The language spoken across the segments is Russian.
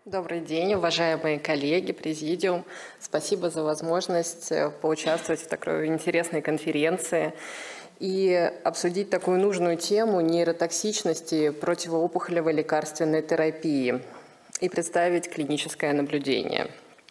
Добрый день, уважаемые коллеги, президиум. Спасибо за возможность поучаствовать в такой интересной конференции и обсудить такую нужную тему нейротоксичности противоопухолевой лекарственной терапии и представить клиническое наблюдение.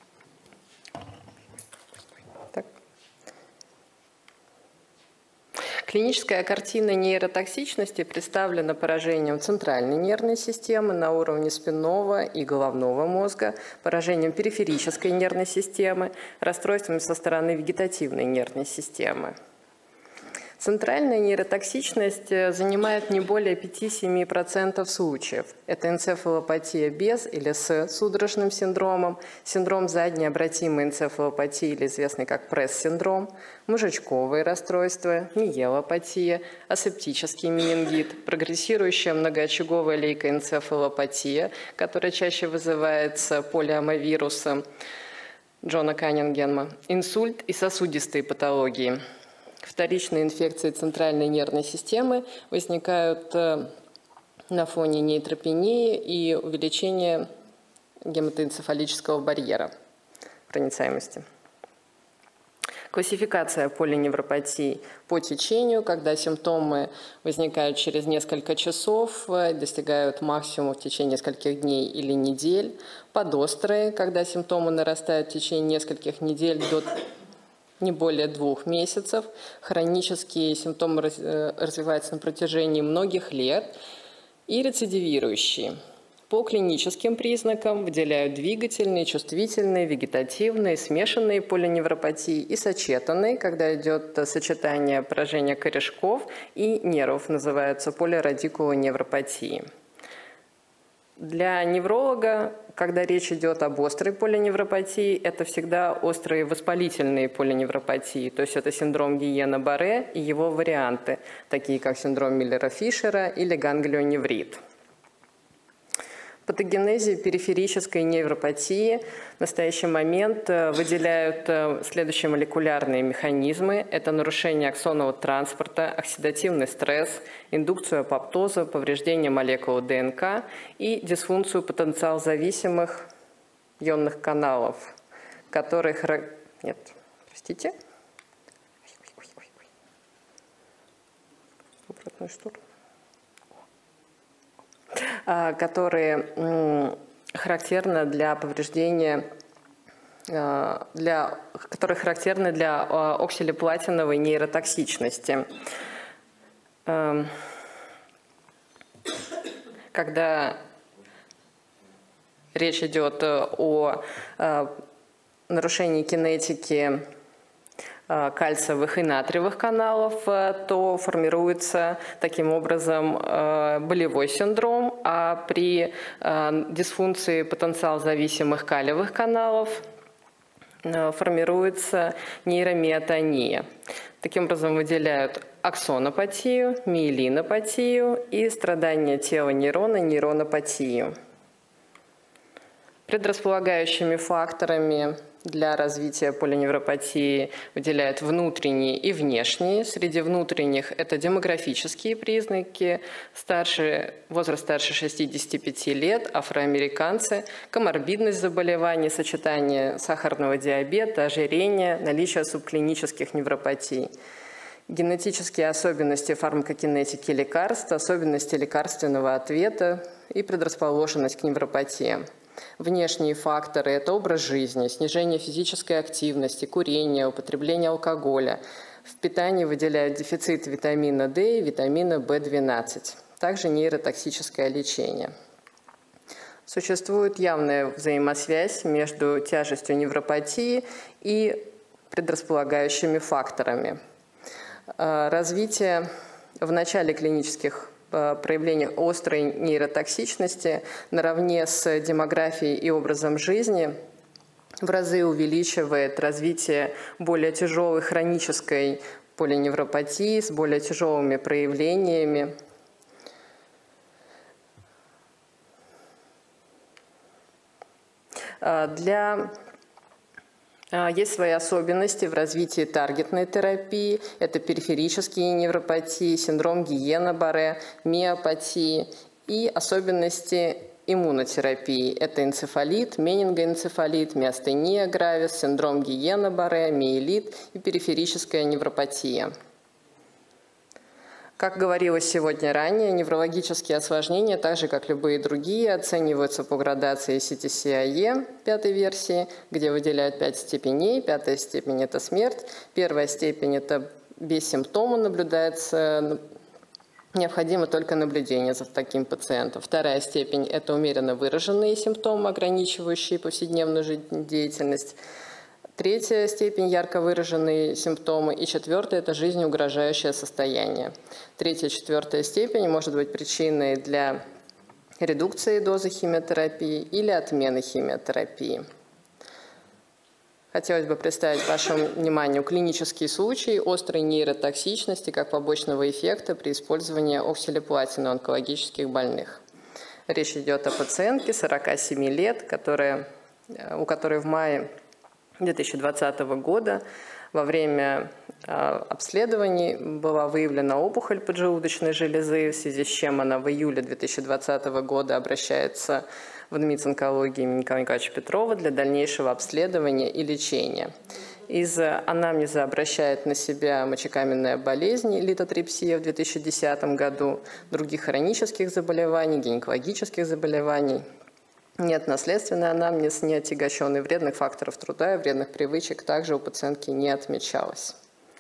Клиническая картина нейротоксичности представлена поражением центральной нервной системы на уровне спинного и головного мозга, поражением периферической нервной системы, расстройствами со стороны вегетативной нервной системы. Центральная нейротоксичность занимает не более 5-7% случаев. Это энцефалопатия без или с судорожным синдромом, синдром задней обратимой энцефалопатии, или известный как пресс-синдром, мозжечковые расстройства, миелопатия, асептический менингит, прогрессирующая многоочаговая лейкоэнцефалопатия, которая чаще вызывается полиомовирусом Джона Каннингема, инсульт и сосудистые патологии. Вторичные инфекции центральной нервной системы возникают на фоне нейтропении и увеличения гематоэнцефалического барьера проницаемости. Классификация полиневропатий по течению, когда симптомы возникают через несколько часов, достигают максимума в течение нескольких дней или недель. Подострые, когда симптомы нарастают в течение нескольких недель до не более 2 месяцев. Хронические симптомы развиваются на протяжении многих лет. И рецидивирующие. По клиническим признакам выделяют двигательные, чувствительные, вегетативные, смешанные полиневропатии и сочетанные, когда идет сочетание поражения корешков и нервов, называются полирадикулоневропатии. Для невролога, когда речь идет об острой полиневропатии, это всегда острые воспалительные полиневропатии, то есть это синдром Гиена-Барре и его варианты, такие как синдром Миллера-Фишера или ганглионеврит. В патогенезе периферической невропатии в настоящий момент выделяют следующие молекулярные механизмы. Это нарушение аксонового транспорта, оксидативный стресс, индукцию апоптоза, повреждение молекул ДНК и дисфункцию потенциал-зависимых ионных каналов, которые которые характерны для повреждения, которые характерны для оксилоплатиновой нейротоксичности. Когда речь идет о нарушении кинетики кальциевых и натриевых каналов, то формируется таким образом болевой синдром, а при дисфункции потенциал-зависимых калиевых каналов формируется нейромиотония. Таким образом выделяют аксонопатию, миелинопатию и страдания тела нейрона, нейронопатию. Предрасполагающими факторами для развития полиневропатии выделяют внутренние и внешние. Среди внутренних это демографические признаки, возраст старше 65 лет, афроамериканцы, коморбидность заболеваний, сочетание сахарного диабета, ожирения, наличие субклинических невропатий. Генетические особенности фармакокинетики лекарств, особенности лекарственного ответа и предрасположенность к невропатиям. Внешние факторы – это образ жизни, снижение физической активности, курение, употребление алкоголя. В питании выделяют дефицит витамина D и витамина B12. Также нейротоксическое лечение. Существует явная взаимосвязь между тяжестью невропатии и предрасполагающими факторами. Развитие в начале клинических проявлениях острой нейротоксичности наравне с демографией и образом жизни в разы увеличивает развитие более тяжелой хронической полиневропатии с более тяжелыми проявлениями. Есть свои особенности в развитии таргетной терапии. Это периферические невропатии, синдром Гиена-Барре, миопатии и особенности иммунотерапии. Это энцефалит, менингоэнцефалит, миастения гравис, синдром Гиена-Барре, миелит и периферическая невропатия. Как говорилось сегодня ранее, неврологические осложнения, так же как любые другие, оцениваются по градации CTCAE 5-й версии, где выделяют 5 степеней. 5-я степень – это смерть, 1-я степень – это без симптома наблюдается, необходимо только наблюдение за таким пациентом. 2-я степень – это умеренно выраженные симптомы, ограничивающие повседневную жизнедеятельность. 3-я степень – ярко выраженные симптомы. И 4-я – это жизнеугрожающее состояние. 3-я и 4-я степень может быть причиной для редукции дозы химиотерапии или отмены химиотерапии. Хотелось бы представить вашему вниманию клинический случай острой нейротоксичности как побочного эффекта при использовании оксилиплатина у онкологических больных. Речь идет о пациентке 47 лет, у которой в мае 2020 года во время обследований была выявлена опухоль поджелудочной железы, в связи с чем она в июле 2020 года обращается в НМИЦ онкологии имени Николая Николаевича Петрова для дальнейшего обследования и лечения. Из анамнеза обращает на себя мочекаменная болезнь, литотрипсия в 2010 году, других хронических заболеваний, гинекологических заболеваний. Нет наследственный анамнез, не отягощенный вредных факторов труда и вредных привычек также у пациентки не отмечалось.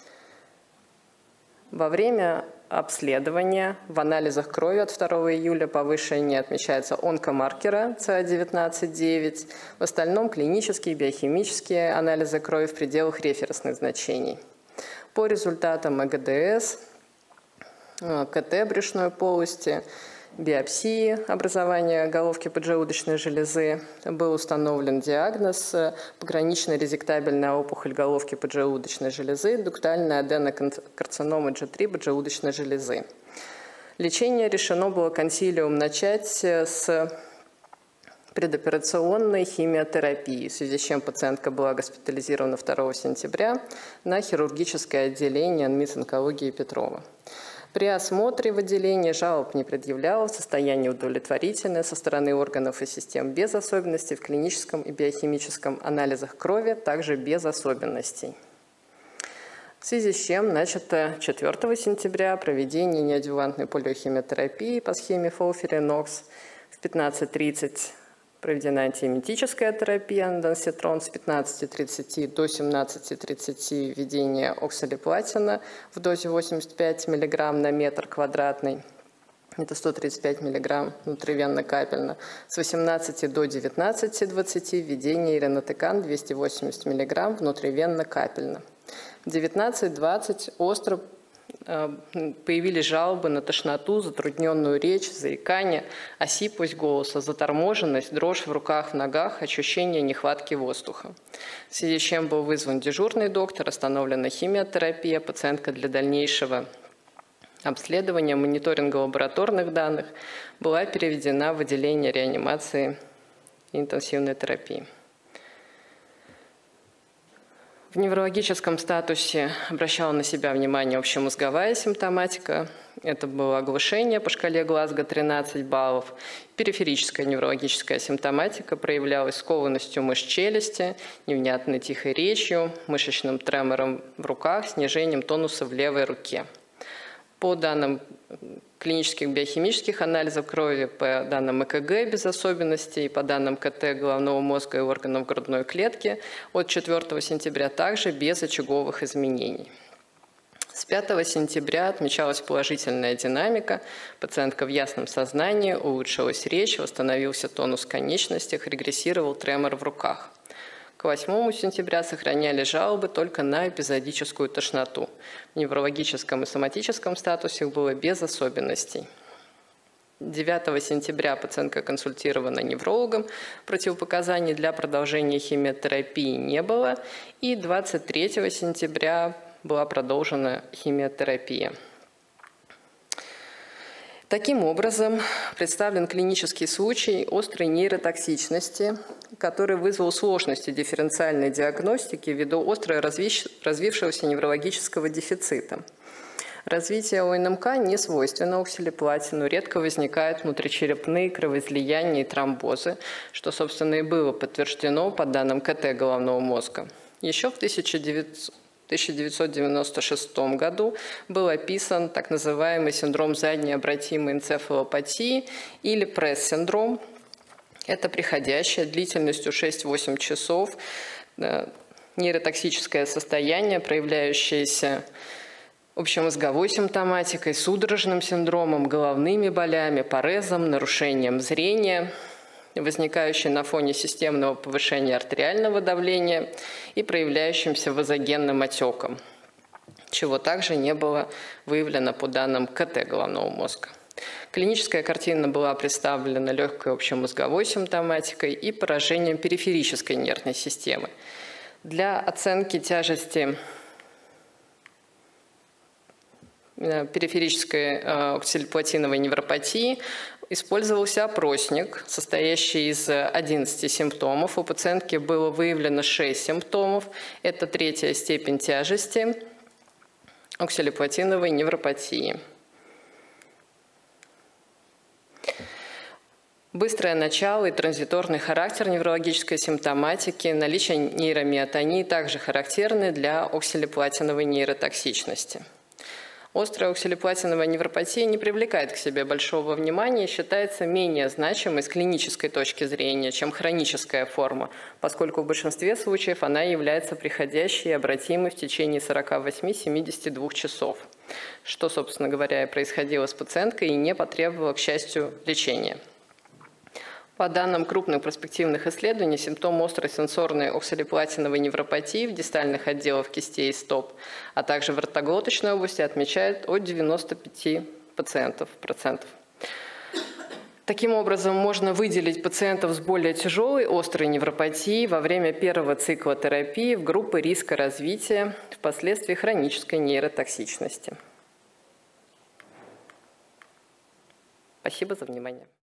Во время обследования в анализах крови от 2 июля повышение отмечается онкомаркера CA19-9, в остальном клинические, биохимические анализы крови в пределах референсных значений. По результатам ЭГДС, КТ брюшной полости, биопсии образования головки поджелудочной железы был установлен диагноз пограничная резектабельная опухоль головки поджелудочной железы, дуктальная аденокарцинома G3 поджелудочной железы. Лечение решено было консилиум начать с предоперационной химиотерапии, в связи с чем пациентка была госпитализирована 2 сентября на хирургическое отделение НМИЦ онкологии Петрова. При осмотре в отделении жалоб не предъявлялось, состояние удовлетворительное со стороны органов и систем без особенностей, в клиническом и биохимическом анализах крови также без особенностей. В связи с чем начато 4 сентября проведение неадъювантной полиохимиотерапии по схеме FOLFIRINOX. В 15:30 проведена антиэметическая терапия анданситрон с 15:30 до 17:30 введение оксалиплатина в дозе 85 мг на метр квадратный. Это 135 мг внутривенно-капельно. С 18 до 19:20 введение иринотекан 280 мг внутривенно-капельно. В 19:20 остро появились жалобы на тошноту, затрудненную речь, заикание, осиплость голоса, заторможенность, дрожь в руках, в ногах, ощущение нехватки воздуха. В связи с чем был вызван дежурный доктор, остановлена химиотерапия, пациентка для дальнейшего обследования, мониторинга лабораторных данных была переведена в отделение реанимации и интенсивной терапии. В неврологическом статусе обращала на себя внимание общемозговая симптоматика. Это было оглушение по шкале Глазго 13 баллов. Периферическая неврологическая симптоматика проявлялась скованностью мышц челюсти, невнятной тихой речью, мышечным тремором в руках, снижением тонуса в левой руке. По данным клинических биохимических анализов крови, по данным ЭКГ без особенностей, по данным КТ головного мозга и органов грудной клетки от 4 сентября также без очаговых изменений. С 5 сентября отмечалась положительная динамика, пациентка в ясном сознании, улучшилась речь, восстановился тонус в конечностях, регрессировал тремор в руках. К 8 сентября сохраняли жалобы только на эпизодическую тошноту. В неврологическом и соматическом статусе было без особенностей. 9 сентября пациентка консультирована неврологом, противопоказаний для продолжения химиотерапии не было, и 23 сентября была продолжена химиотерапия. Таким образом, представлен клинический случай острой нейротоксичности, который вызвал сложности дифференциальной диагностики ввиду остро развившегося неврологического дефицита. Развитие ОНМК не свойственно оксилиплатину, редко возникают внутричерепные кровоизлияния и тромбозы, что, собственно, и было подтверждено по данным КТ головного мозга. Еще в 1996 году был описан так называемый синдром задней обратимой энцефалопатии или ПРЭСС-синдром. Это приходящее длительностью 6-8 часов нейротоксическое состояние, проявляющееся общемозговой симптоматикой, судорожным синдромом, головными болями, парезом, нарушением зрения, возникающий на фоне системного повышения артериального давления и проявляющимся вазогенным отеком, чего также не было выявлено по данным КТ головного мозга. Клиническая картина была представлена легкой общемозговой симптоматикой и поражением периферической нервной системы. Для оценки тяжести периферической оксилиплатиновой невропатии использовался опросник, состоящий из 11 симптомов. У пациентки было выявлено 6 симптомов. Это 3-я степень тяжести оксилиплатиновой невропатии. Быстрое начало и транзиторный характер неврологической симптоматики, наличие нейромиотонии также характерны для оксилиплатиновой нейротоксичности. Острая оксилиплатиновая невропатия не привлекает к себе большого внимания и считается менее значимой с клинической точки зрения, чем хроническая форма, поскольку в большинстве случаев она является приходящей и обратимой в течение 48-72 часов, что, собственно говоря, и происходило с пациенткой и не потребовало, к счастью, лечения. По данным крупных проспективных исследований, симптом острой сенсорной оксилиплатиновой невропатии в дистальных отделах кистей и стоп, а также в ротоглоточной области отмечают от 95%. Таким образом, можно выделить пациентов с более тяжелой острой невропатией во время первого цикла терапии в группы риска развития впоследствии хронической нейротоксичности. Спасибо за внимание.